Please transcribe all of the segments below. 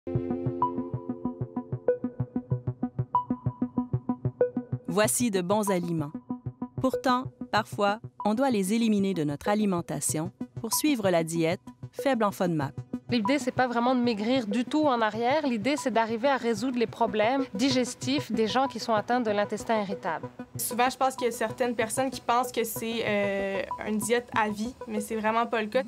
Voici de bons aliments. Pourtant, parfois, on doit les éliminer de notre alimentation pour suivre la diète faible en FODMAP. L'idée, c'est pas vraiment de maigrir du tout en arrière. L'idée, c'est d'arriver à résoudre les problèmes digestifs des gens qui sont atteints de l'intestin irritable. Souvent, je pense qu'il y a certaines personnes qui pensent que c'est une diète à vie, mais c'est vraiment pas le cas.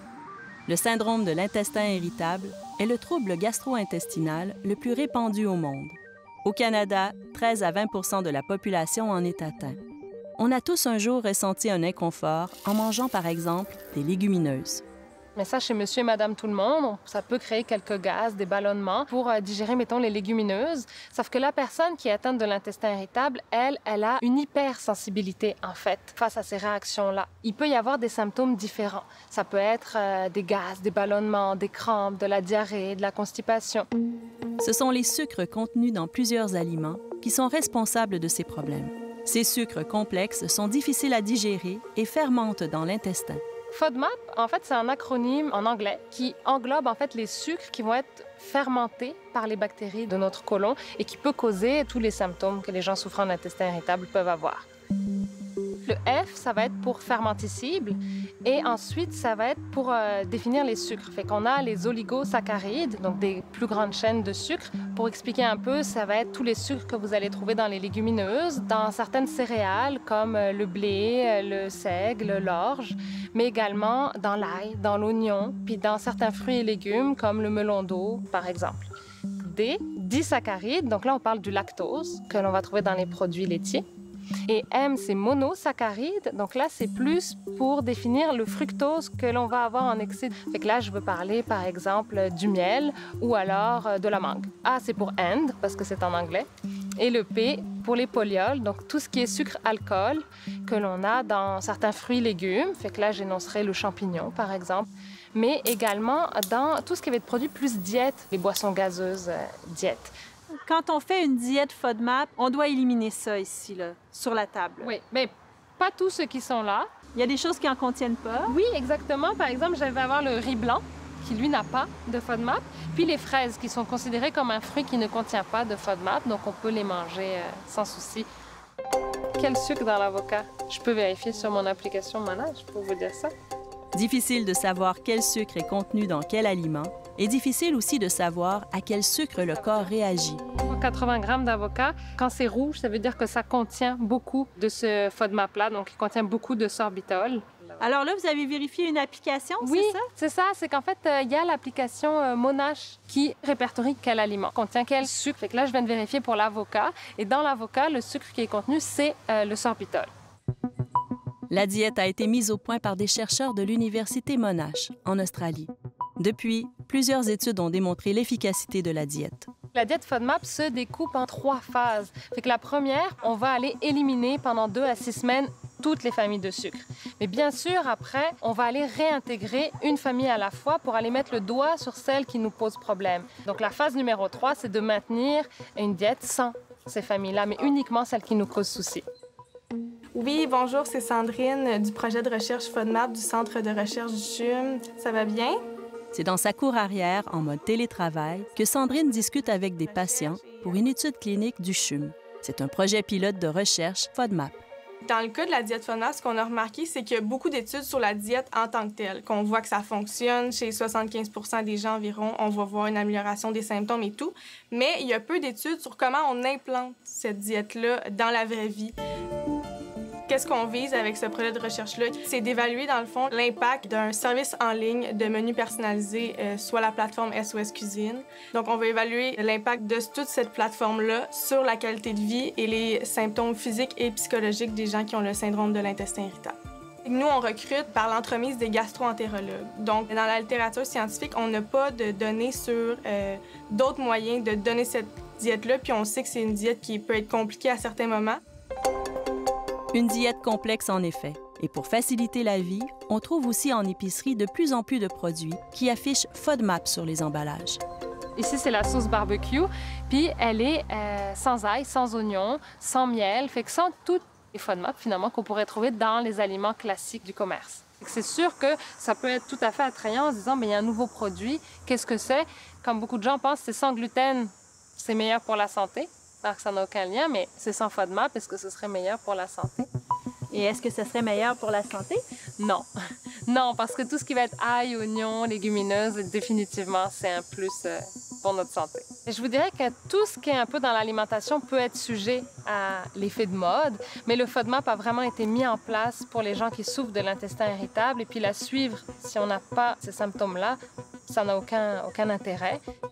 Le syndrome de l'intestin irritable est le trouble gastro-intestinal le plus répandu au monde. Au Canada, 13 à 20 de la population en est atteinte. On a tous un jour ressenti un inconfort en mangeant, par exemple, des légumineuses. Mais ça, chez monsieur et madame tout le monde, ça peut créer quelques gaz, des ballonnements pour digérer, mettons, les légumineuses. Sauf que la personne qui est atteinte de l'intestin irritable, elle a une hypersensibilité, en fait, face à ces réactions-là. Il peut y avoir des symptômes différents. Ça peut être des gaz, des ballonnements, des crampes, de la diarrhée, de la constipation. Ce sont les sucres contenus dans plusieurs aliments qui sont responsables de ces problèmes. Ces sucres complexes sont difficiles à digérer et fermentent dans l'intestin. FODMAP, en fait, c'est un acronyme en anglais qui englobe en fait les sucres qui vont être fermentés par les bactéries de notre côlon et qui peut causer tous les symptômes que les gens souffrant d'intestin irritable peuvent avoir. Le F, ça va être pour fermentescible et ensuite, ça va être pour définir les sucres. Fait qu'on a les oligosaccharides, donc des plus grandes chaînes de sucre. Pour expliquer un peu, ça va être tous les sucres que vous allez trouver dans les légumineuses, dans certaines céréales comme le blé, le seigle, l'orge, mais également dans l'ail, dans l'oignon, puis dans certains fruits et légumes comme le melon d'eau, par exemple. D, disaccharides, donc là, on parle du lactose que l'on va trouver dans les produits laitiers. Et M, c'est monosaccharide. Donc là, c'est plus pour définir le fructose que l'on va avoir en excès. Fait que là, je veux parler, par exemple, du miel ou alors de la mangue. A, c'est pour and, parce que c'est en anglais. Et le P, pour les polyols, donc tout ce qui est sucre-alcool que l'on a dans certains fruits et légumes. Fait que là, j'énoncerai le champignon, par exemple. Mais également dans tout ce qui va être produit plus diète, les boissons gazeuses diète. Quand on fait une diète FODMAP, on doit éliminer ça ici, là, sur la table. Oui, mais pas tous ceux qui sont là. Il y a des choses qui n'en contiennent pas. Oui, exactement. Par exemple, je vais avoir le riz blanc, qui lui n'a pas de FODMAP, puis les fraises, qui sont considérées comme un fruit qui ne contient pas de FODMAP, donc on peut les manger sans souci. Quel sucre dans l'avocat? Je peux vérifier sur mon application Monage pour vous dire ça. Difficile de savoir quel sucre est contenu dans quel aliment et difficile aussi de savoir à quel sucre le corps réagit. 80 grammes d'avocat, quand c'est rouge, ça veut dire que ça contient beaucoup de ce FODMAP-là, donc il contient beaucoup de sorbitol. Alors là, vous avez vérifié une application, oui, c'est ça? C'est ça. C'est qu'en fait, il y a l'application Monash qui répertorie quel aliment contient quel sucre. Fait que là, je viens de vérifier pour l'avocat. Et dans l'avocat, le sucre qui est contenu, c'est le sorbitol. La diète a été mise au point par des chercheurs de l'Université Monash, en Australie. Depuis, plusieurs études ont démontré l'efficacité de la diète. La diète FODMAP se découpe en 3 phases. Fait que la première, on va aller éliminer pendant 2 à 6 semaines toutes les familles de sucre. Mais bien sûr, après, on va aller réintégrer une famille à la fois pour aller mettre le doigt sur celle qui nous pose problème. Donc la phase numéro 3, c'est de maintenir une diète sans ces familles-là, mais uniquement celles qui nous causent souci. Oui, bonjour, c'est Sandrine du projet de recherche FODMAP du Centre de recherche du CHUM. Ça va bien? C'est dans sa cour arrière, en mode télétravail, que Sandrine discute avec des patients pour une étude clinique du CHUM. C'est un projet pilote de recherche FODMAP. Dans le cas de la diète FODMAP, ce qu'on a remarqué, c'est qu'il y a beaucoup d'études sur la diète en tant que telle, qu'on voit que ça fonctionne chez 75 % des gens environ. On va voir une amélioration des symptômes et tout. Mais il y a peu d'études sur comment on implante cette diète-là dans la vraie vie. Qu'est-ce qu'on vise avec ce projet de recherche-là? C'est d'évaluer, dans le fond, l'impact d'un service en ligne de menus personnalisés, soit la plateforme SOS Cuisine. Donc, on va évaluer l'impact de toute cette plateforme-là sur la qualité de vie et les symptômes physiques et psychologiques des gens qui ont le syndrome de l'intestin irritable. Nous, on recrute par l'entremise des gastro-entérologues. Donc, dans la littérature scientifique, on n'a pas de données sur d'autres moyens de donner cette diète-là, puis on sait que c'est une diète qui peut être compliquée à certains moments. Une diète complexe en effet. Et pour faciliter la vie, on trouve aussi en épicerie de plus en plus de produits qui affichent FODMAP sur les emballages. Ici, c'est la sauce barbecue, puis elle est sans ail, sans oignon, sans miel, fait que sans toutes les FODMAP finalement qu'on pourrait trouver dans les aliments classiques du commerce. C'est sûr que ça peut être tout à fait attrayant en se disant, mais il y a un nouveau produit, qu'est-ce que c'est? Comme beaucoup de gens pensent, c'est sans gluten, c'est meilleur pour la santé, alors que ça n'a aucun lien, mais c'est sans FODMAP, est-ce que ce serait meilleur pour la santé? Et est-ce que ce serait meilleur pour la santé? Non. Non, parce que tout ce qui va être ail, oignon, légumineuses, définitivement, c'est un plus pour notre santé. Et je vous dirais que tout ce qui est un peu dans l'alimentation peut être sujet à l'effet de mode, mais le FODMAP a vraiment été mis en place pour les gens qui souffrent de l'intestin irritable et puis la suivre si on n'a pas ces symptômes-là, ça n'a aucun intérêt.